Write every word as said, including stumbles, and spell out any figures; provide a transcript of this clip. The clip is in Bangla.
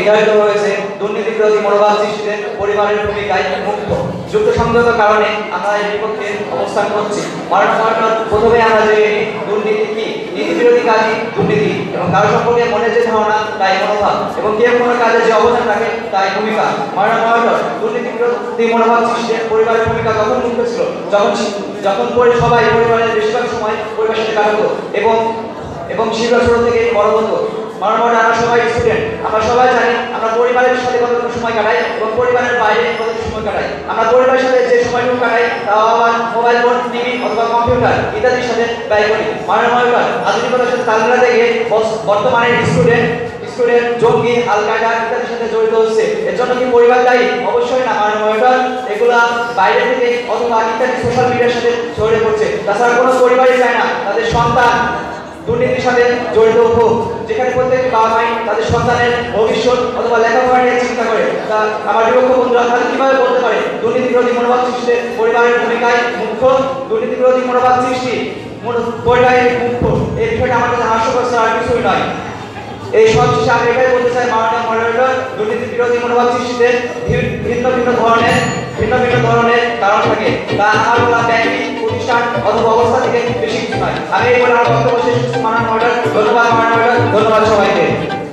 নির্ধারিত হয়েছে দুর্নীতি বিরোধী মনোভাব সৃষ্টিতে পরিবারের ভূমিকায় মুখ্য। যুক্তিসঙ্গত কারণে আমরা এর বিপক্ষে অবস্থান করছি। মাননীয় প্রথমে আমরা যে দুর্নীতি কি, নীতি বিরোধী কাজই দুর্নীতি এবং কারো সম্পর্কে মনে যে ধারণা তাই মনোভাব এবং কেউ কোনো কাজে যে অবদান রাখে তাই ভূমিকা। মাননীয় দুর্নীতি বিরোধী মনোভাব সৃষ্টিতে পরিবারের ভূমিকা তখন মুখ্য ছিল যখন যখন সবাই পরিবারের বেশিরভাগ সময় পরিবারের সাথে কাটাতো এবং এবং শিক্ষা ছোট থেকে বড় হতো। মাননীয় আমরা সবাই স্টুডেন্ট, আমরা সবাই জানি আমরা পরিবারের সাথে কতটুকু সময় কাটাই এবং পরিবারের বাইরে কতটুকু সময় কাটাই। আমরা পরিবারের সাথে যে সময়টুকু কাটাই তাও আবার মোবাইল ফোন, টিভি অথবা কম্পিউটার ইত্যাদির সাথে ব্যয় করি। মাননীয় আধুনিকতার সাথে তাল মিলাতে গিয়ে বর্তমানে স্টুডেন্ট স্টুডেন্ট জঙ্গি, আল কায়দা ইত্যাদির সাথে জড়িত হচ্ছে। এর জন্য কি পরিবার দায়ী? অবশ্যই না। মাননীয় এগুলা বাইরে থেকে অথবা ইত্যাদি সোশ্যাল মিডিয়ার সাথে জড়িয়ে পড়ছে। তাছাড়া কোনো পরিবারই চায় না তাদের সন্তান দুর্নীতির সাথে জড়িত হোক, যেখানে প্রত্যেকটি বাবা মাই তাদের সন্তানের ভবিষ্যৎ অথবা লেখাপড়া নিয়ে চিন্তা করে। তা আমার বিপক্ষ বন্ধুরা তাহলে কিভাবে বলতে পারে দুর্নীতি বিরোধী মনোভাব সৃষ্টিতে পরিবারের ভূমিকায় মুখ্য? দুর্নীতি বিরোধী মনোভাব সৃষ্টি পরিবারের মুখ্য, এই বিষয়টা আমার কাছে হাস্যকর আর কিছুই নয়। এই সব শেষে আমি এটাই বলতে চাই, মাননীয় মডারেটর, দুর্নীতি বিরোধী মনোভাব সৃষ্টিতে ভিন্ন ভিন্ন ধরনের ভিন্ন ভিন্ন ধরনের কারণ থাকে। তা আমার বলা ব্যক্তি, প্রতিষ্ঠান অথবা অবস্থা থেকে বেশি কিছু নয়। আমি এই বলে আমার বক্তব্য শেষ করছি। মাননীয় মডারেটর, ধন্যবাদ। মাননীয় মডারেটর, ধন্যবাদ সবাইকে।